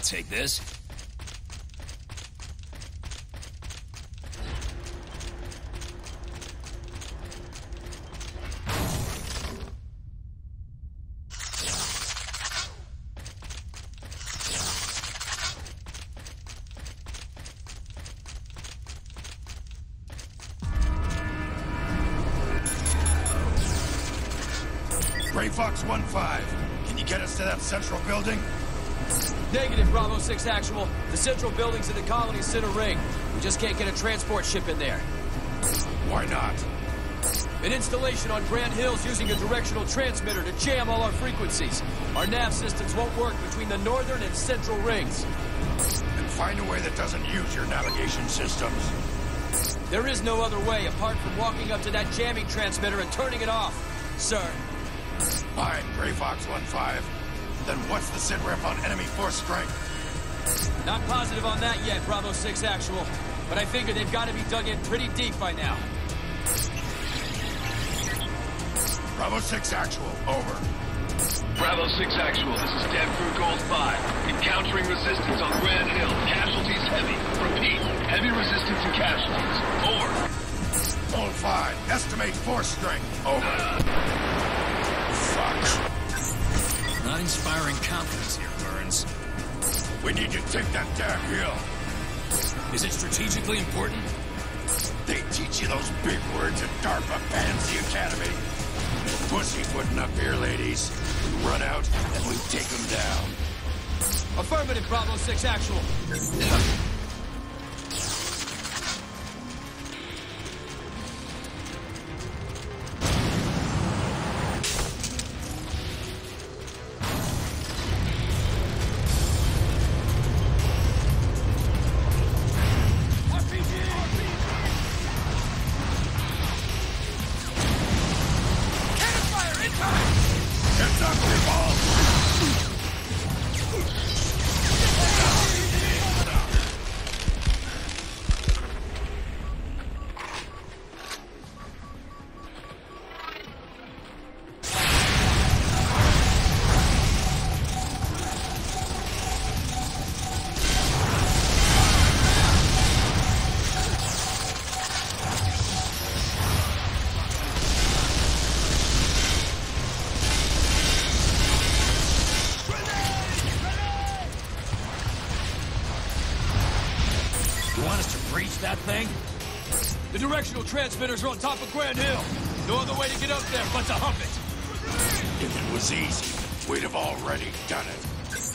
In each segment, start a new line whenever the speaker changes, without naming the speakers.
take this.
Gray Fox 1-5, can you get us to that central building?
Negative, Bravo 6 actual. The central building's in the colony center ring. We just can't get a transport ship in there.
Why not?
An installation on Grand Hill's using a directional transmitter to jam all our frequencies. Our nav systems won't work between the northern and central rings.
And find a way that doesn't use your navigation systems.
There is no other way apart from walking up to that jamming transmitter and turning it off, sir.
Fine, Gray Fox 1-5. Then what's the sit rep on enemy force strength?
Not positive on that yet, Bravo 6 actual. But I figure they've got to be dug in pretty deep by now.
Bravo 6 actual, over.
Bravo 6 actual, this is Dev Crew Gold 5. Encountering resistance on Grand Hill. Casualties heavy. Repeat, heavy resistance and casualties. Over.
Gold 5, estimate force strength, over. Fuck.
Not inspiring confidence here, Burns.
We need to take that damn hill.
Is it strategically important?
They teach you those big words at DARPA Pansy Academy. Pussyfooting up here, ladies. We run out and we take them down.
Affirmative, Bravo 6 actual. That thing? The directional transmitters are on top of Grand Hill. No other way to get up there but to hump it.
If it was easy, we'd have already done it.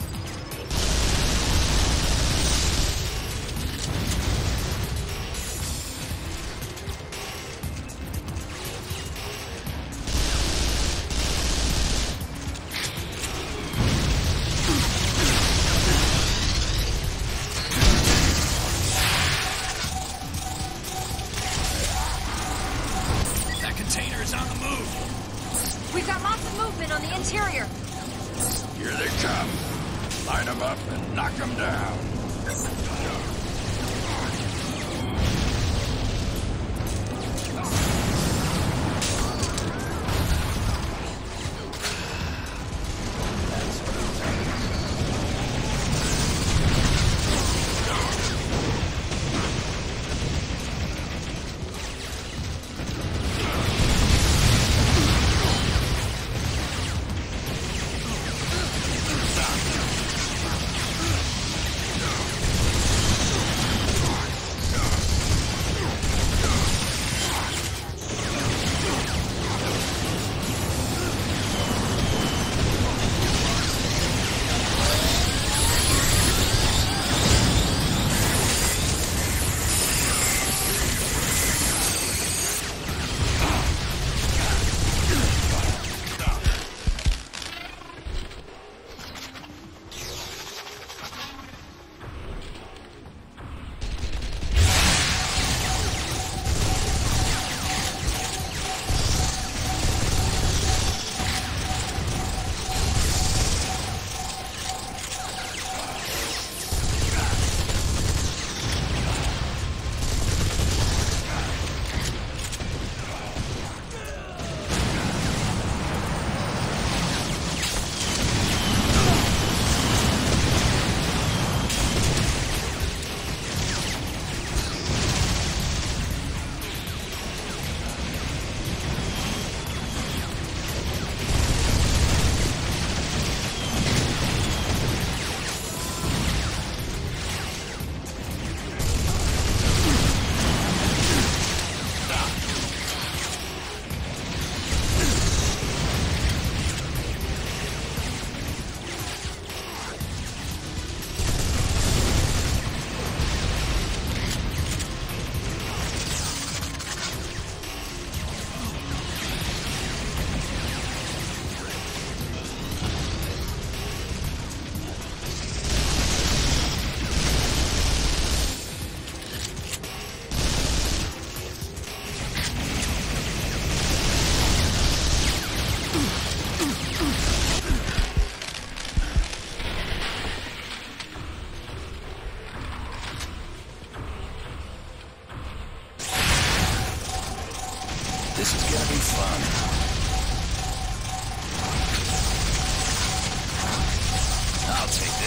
We've got lots of movement on the interior.
Here they come. Line them up and knock them down.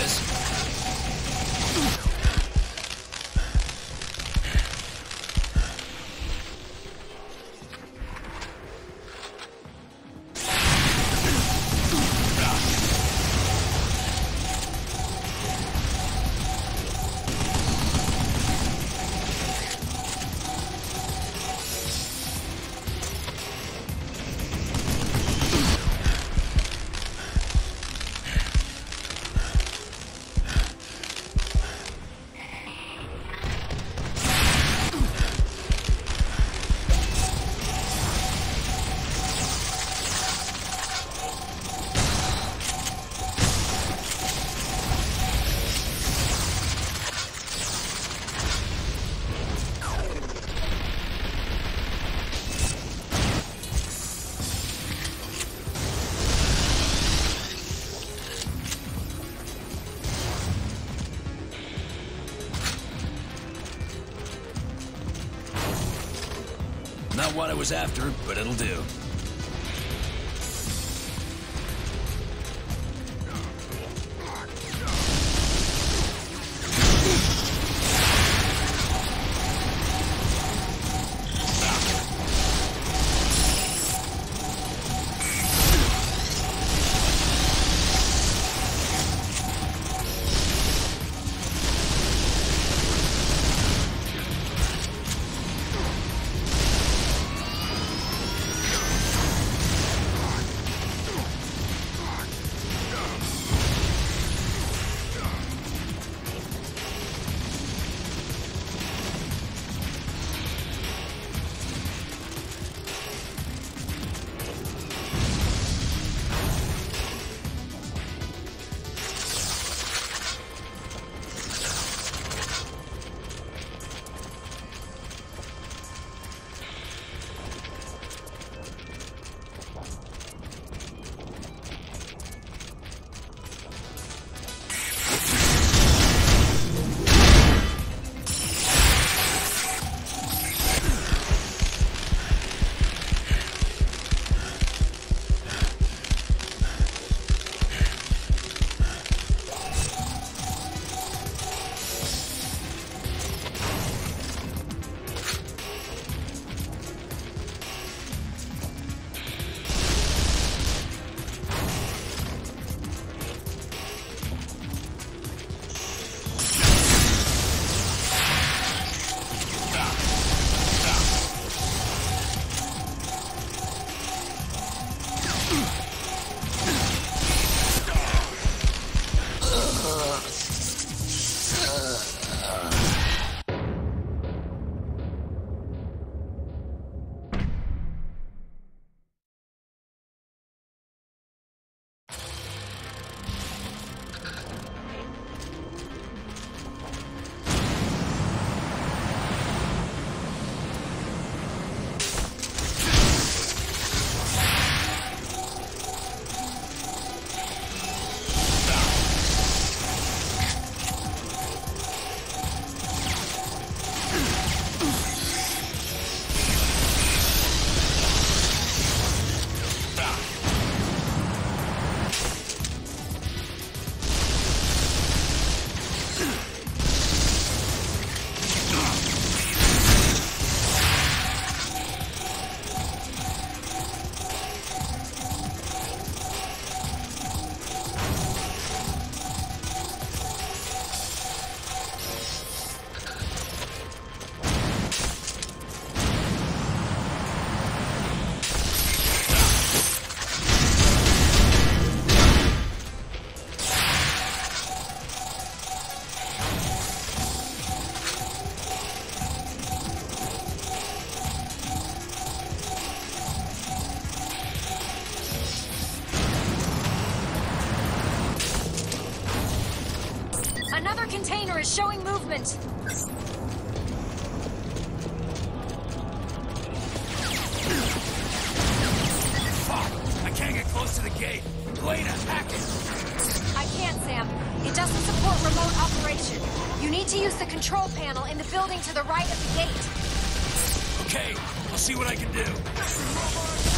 is. Not what I was after, but it'll do.
Another container is showing movement.
Fuck! I can't get close to the gate. Way to hack it.
I can't, Sam. It doesn't support remote operation. You need to use the control panel in the building to the right of the gate.
Okay, I'll see what I can do.